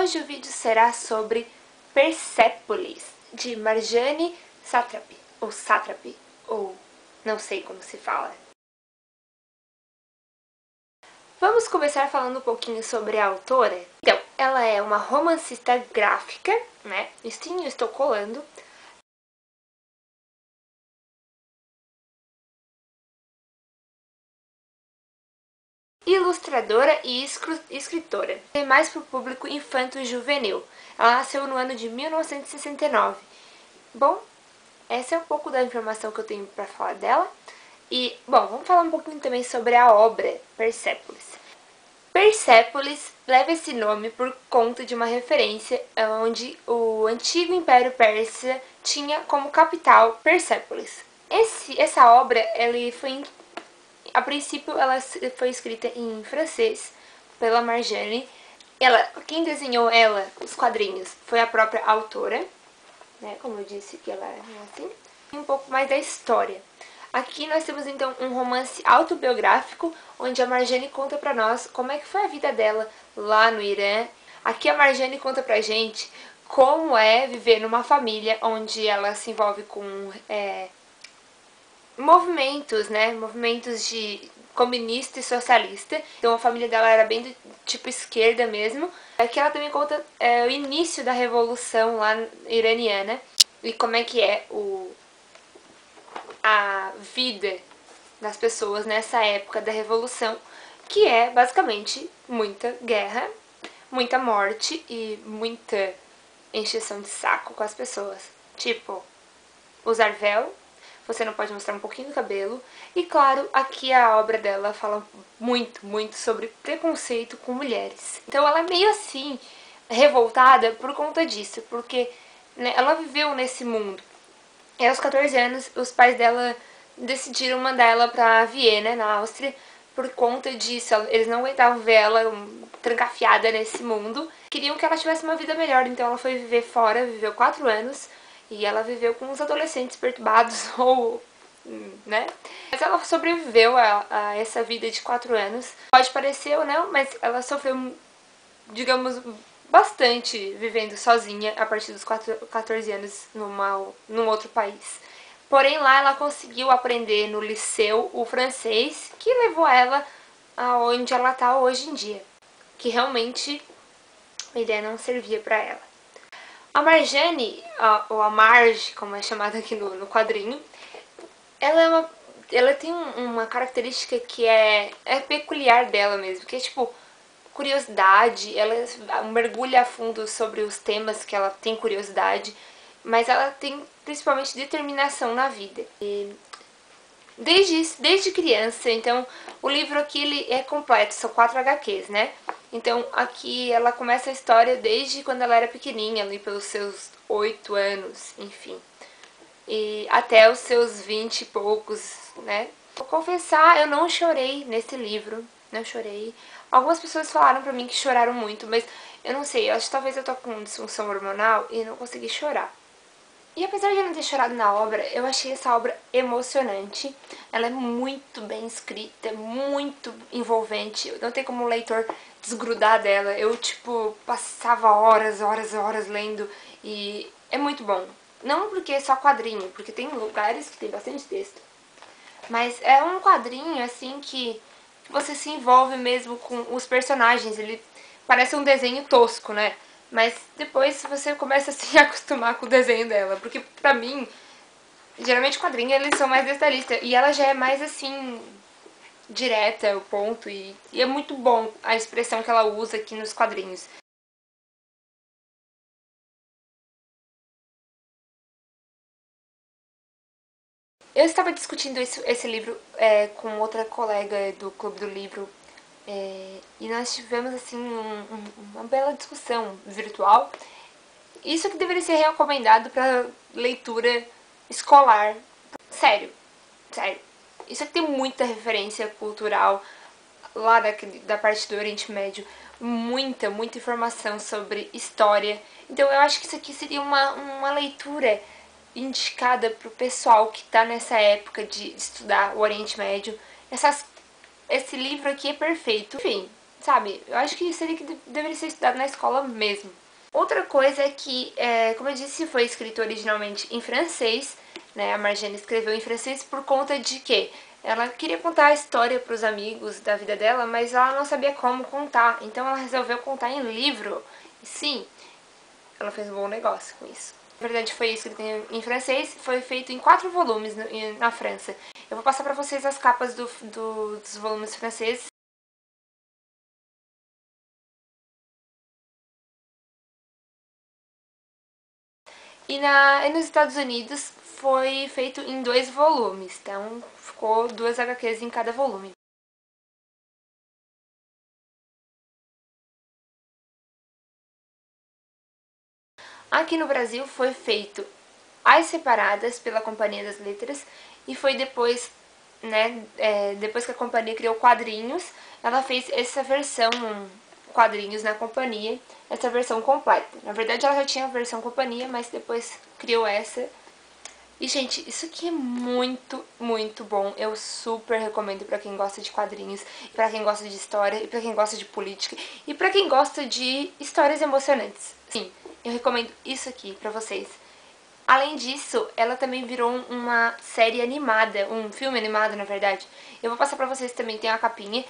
Hoje o vídeo será sobre Persépolis, de Marjane Satrapi, ou não sei como se fala. Vamos começar falando um pouquinho sobre a autora. Então, ela é uma romancista gráfica, né? Sim, eu estou colando. Ilustradora e escritora. É mais para o público infanto-juvenil. Ela nasceu no ano de 1969. Bom, essa é um pouco da informação que eu tenho para falar dela. E, bom, vamos falar um pouquinho também sobre a obra Persépolis. Persépolis leva esse nome por conta de uma referência onde o antigo Império Persa tinha como capital Persépolis. Essa obra, a princípio, ela foi escrita em francês pela Marjane. Quem desenhou os quadrinhos, foi a própria autora, né? Como eu disse que ela é assim. Um pouco mais da história. Aqui nós temos então um romance autobiográfico, onde a Marjane conta pra nós como é que foi a vida dela lá no Irã. Aqui a Marjane conta pra gente como é viver numa família onde ela se envolve com movimentos, né? Movimentos de comunista e socialista. Então a família dela era bem do tipo esquerda mesmo. Aqui ela também conta o início da revolução lá iraniana e como é que é a vida das pessoas nessa época da revolução, que é basicamente muita guerra, muita morte e muita encheção de saco com as pessoas. Tipo, usar véu, você não pode mostrar um pouquinho do cabelo. E claro, aqui a obra dela fala muito sobre preconceito com mulheres. Então ela é meio assim, revoltada por conta disso, porque né, ela viveu nesse mundo. E aos 14 anos, os pais dela decidiram mandar ela pra Viena, na Áustria, por conta disso. Eles não aguentavam ver ela trancafiada nesse mundo. Queriam que ela tivesse uma vida melhor, então ela foi viver fora, viveu 4 anos. E ela viveu com os adolescentes perturbados, ou né? Mas ela sobreviveu a essa vida de 4 anos. Pode parecer ou não, mas ela sofreu, digamos, bastante vivendo sozinha a partir dos 14 anos num outro país. Porém, lá ela conseguiu aprender no liceu o francês, que levou ela aonde ela está hoje em dia. Que realmente a ideia não servia para ela. A Marjane, ou a Marge, como é chamada aqui no quadrinho, ela tem uma característica que é peculiar dela mesmo, que é tipo curiosidade. Ela mergulha a fundo sobre os temas que ela tem curiosidade, mas ela tem principalmente determinação na vida. Desde criança, então o livro aqui ele é completo, são 4 HQs, né? Então aqui ela começa a história desde quando ela era pequenininha, ali pelos seus 8 anos, enfim. E até os seus 20 e poucos, né? Vou confessar, eu não chorei nesse livro, não chorei. Algumas pessoas falaram pra mim que choraram muito, mas eu não sei, eu acho que talvez eu tô com disfunção hormonal e não consegui chorar. E apesar de eu não ter chorado na obra, eu achei essa obra emocionante. Ela é muito bem escrita, muito envolvente. Não tem como o leitor desgrudar dela. Eu, tipo, passava horas lendo e é muito bom. Não porque é só quadrinho, porque tem lugares que tem bastante texto. Mas é um quadrinho, assim, que você se envolve mesmo com os personagens. Ele parece um desenho tosco, né? Mas depois você começa a se acostumar com o desenho dela. Porque pra mim, geralmente quadrinhos eles são mais detalhistas. E ela já é mais assim, direta, o ponto. E é muito bom a expressão que ela usa aqui nos quadrinhos. Eu estava discutindo esse livro com outra colega do Clube do Livro. E nós tivemos assim uma bela discussão virtual. Isso que deveria ser recomendado para leitura escolar. Sério, sério. Isso aqui tem muita referência cultural lá da parte do Oriente Médio. Muita informação sobre história. Então eu acho que isso aqui seria uma leitura indicada para o pessoal que está nessa época de estudar o Oriente Médio. Esse livro aqui é perfeito. Enfim, sabe? Eu acho que seria que deveria ser estudado na escola mesmo. Outra coisa é que, como eu disse, foi escrito originalmente em francês, né? A Marjane escreveu em francês por conta de que ela queria contar a história para os amigos da vida dela, mas ela não sabia como contar, então ela resolveu contar em livro. E sim, ela fez um bom negócio com isso. Na verdade, foi escrito em francês, foi feito em 4 volumes na França. Eu vou passar para vocês as capas dos volumes franceses. E nos Estados Unidos foi feito em 2 volumes, então ficou 2 HQs em cada volume. Aqui no Brasil foi feito às separadas pela Companhia das Letras e foi depois, né, depois que a companhia criou quadrinhos, ela fez essa versão quadrinhos na companhia, essa versão completa. Na verdade ela já tinha a versão companhia, mas depois criou essa. E, gente, isso aqui é muito, muito bom. Eu super recomendo pra quem gosta de quadrinhos, pra quem gosta de história, e pra quem gosta de política, e pra quem gosta de histórias emocionantes. Sim, eu recomendo isso aqui pra vocês. Além disso, ela também virou uma série animada, um filme animado, na verdade. Eu vou passar pra vocês também, tem uma capinha.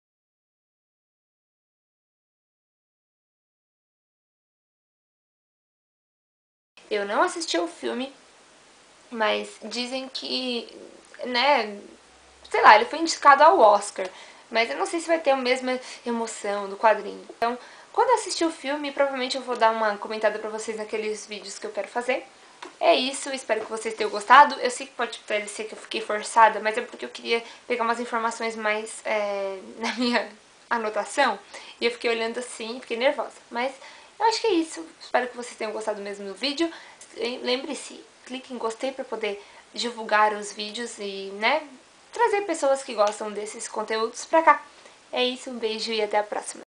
Eu não assisti ao filme, mas dizem que, né, sei lá, ele foi indicado ao Oscar, mas eu não sei se vai ter a mesma emoção do quadrinho. Então, quando eu assistir o filme, provavelmente eu vou dar uma comentada pra vocês naqueles vídeos que eu quero fazer. É isso, espero que vocês tenham gostado. Eu sei que pode parecer que eu fiquei forçada, mas é porque eu queria pegar umas informações mais na minha anotação. E eu fiquei olhando assim, fiquei nervosa. Mas eu acho que é isso. Espero que vocês tenham gostado mesmo do vídeo. Lembre-se, clique em gostei para poder divulgar os vídeos e, né, trazer pessoas que gostam desses conteúdos pra cá. É isso, um beijo e até a próxima.